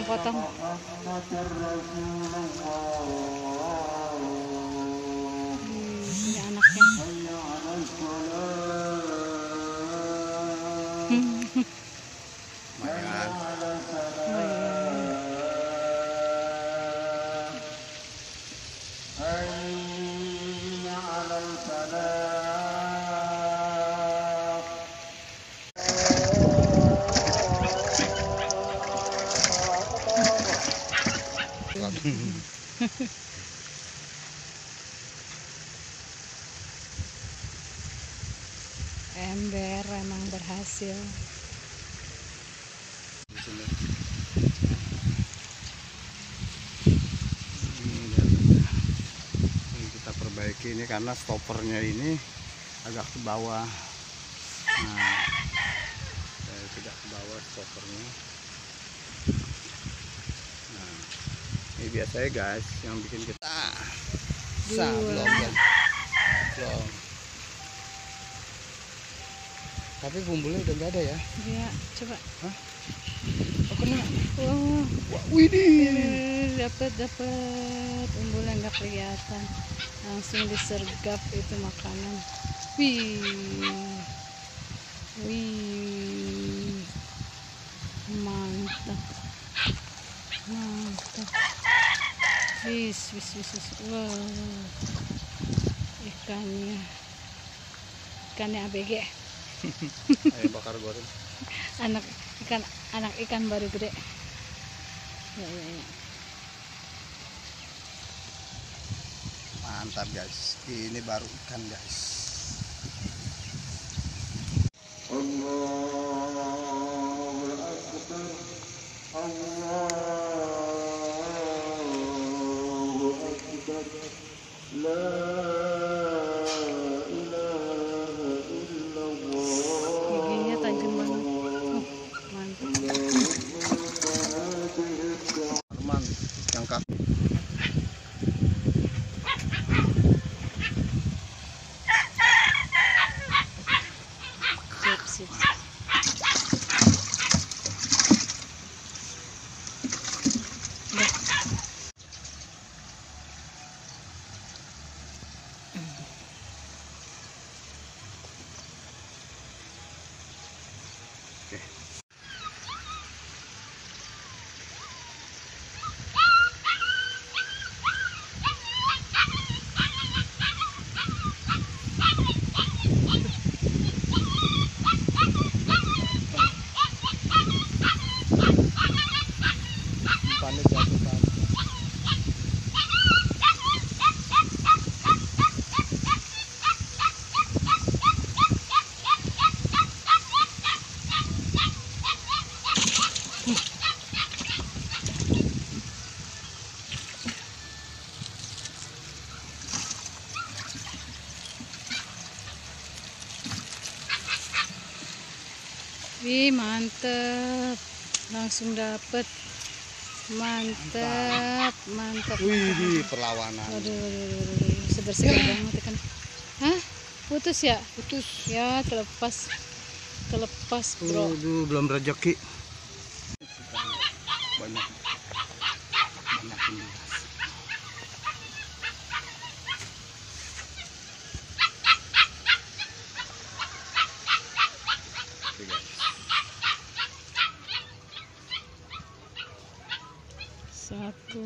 potong. Ini anaknya. Ember emang berhasil. Ini kita perbaiki ini karena stoppernya ini agak ke bawah. Nah, tidak ke bawah stoppernya. Nah, ini biasanya guys yang bikin kita belum ya. Belum. Tapi bumbunya udah nggak ada ya? Iya, coba. Hah? Oh, kena. Oh, wah, widih. dapat umbulnya nggak kelihatan. Langsung disergap itu makanan. Wih, mantap. Wis. Wow, ikannya ABG. Ayo bakar goreng. anak ikan baru gede. Ya. Mantap guys, ini baru ikan guys. Allahu Akbar, Allahu Akbar, la ilaha illallah. Giginya tajam banget. Mantap. Teman yang kaki. Sip. Oke. Umpannya jatuh kan. Wih, mantep. Langsung dapet. Mantap. Wih, perlawanan. Waduh, seger banget ikan. Hah? Putus ya? Putus. Ya, terlepas bro. Aduh, belum rezeki. Banyak ini. Oke, guys. Satu.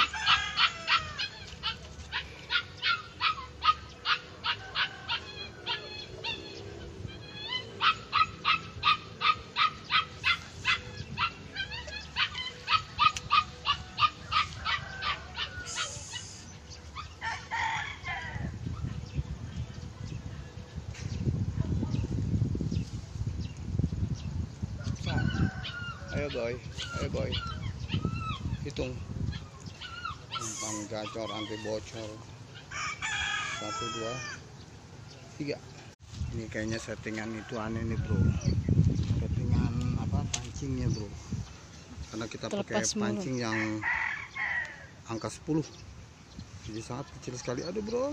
Ayo boy, hitung. Empang gacor anti bocor. 1, 2, 3. Ini kayaknya settingan itu aneh nih bro. Settingan apa pancingnya bro. Karena kita pakai pancing yang angka 10. Jadi sangat kecil sekali. Aduh bro.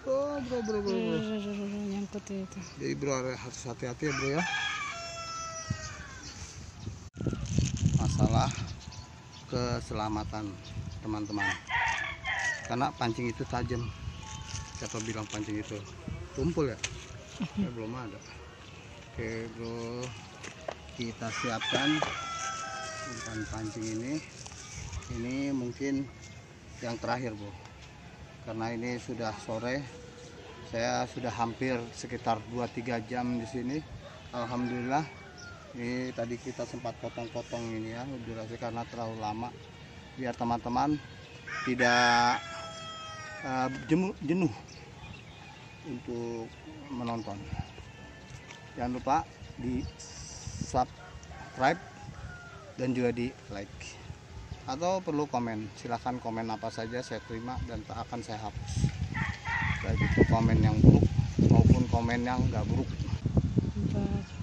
Nyangkut itu. Jadi bro harus hati-hati ya bro ya. Masalah keselamatan teman-teman, karena pancing itu tajam. Siapa bilang pancing itu tumpul ya? Belum ada. Oke bro, kita siapkan umpan pancing ini mungkin yang terakhir bro, karena ini sudah sore. Saya sudah hampir sekitar 2-3 jam di sini. Alhamdulillah. Ini tadi kita sempat potong-potong ini ya durasi karena terlalu lama, biar teman-teman tidak jenuh untuk menonton. Jangan lupa di subscribe dan juga di like, atau perlu komen. Silahkan komen apa saja, saya terima dan tak akan saya hapus, baik itu komen yang buruk maupun komen yang nggak buruk. 4,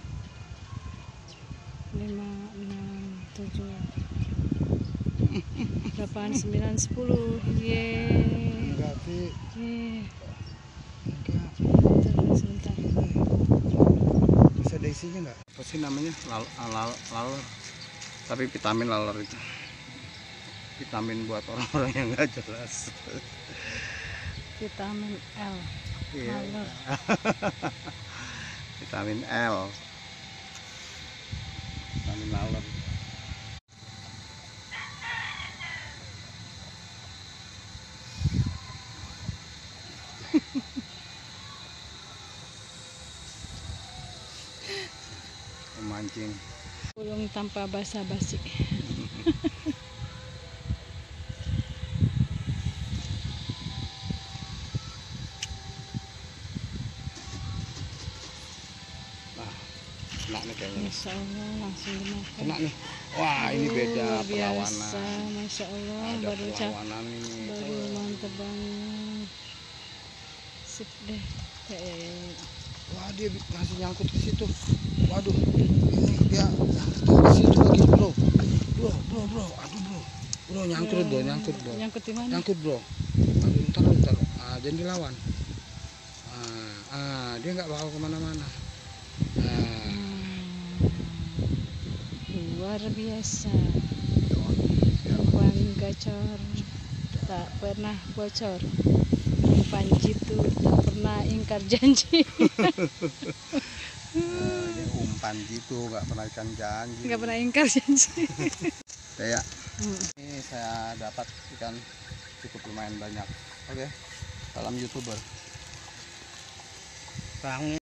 5, 6, 7, 8, 9, 10. Yeay. Enggak sih. Sebentar. Bisa ada isinya nggak? Apa sih namanya? Laler. Tapi vitamin laler itu. Vitamin buat orang-orang yang nggak jelas. Vitamin L. Iya. Laler. Vitamin L. Vitamin laler. Memancing. Pulang tanpa basa-basi. Kena nih kayaknya. Masya Allah, langsung dimakan. Kena nih. Wah, ini beda biasa, perlawanan. Masya Allah, Ada baru perlawanan ini. baru mantep banget. Sip deh. Ya. Wah, dia masih nyangkut ke situ. Waduh, ini dia nyangkut ke situ lagi, bro. Bro. Aduh, bro. Bro, nyangkut, bro. Nyangkut di mana? Nyangkut, bro. Aduh, ntar. Jangan dilawan. Dia nggak bakal kemana-mana. Luar biasa. Umpan gacor tak pernah bocor. Umpan jitu tak pernah ingkar janji. Umpan gitu, nggak pernah ikan janji. Nggak pernah ingkar janji. Kayak ini saya dapat ikan cukup lumayan banyak. Oke, salam YouTuber.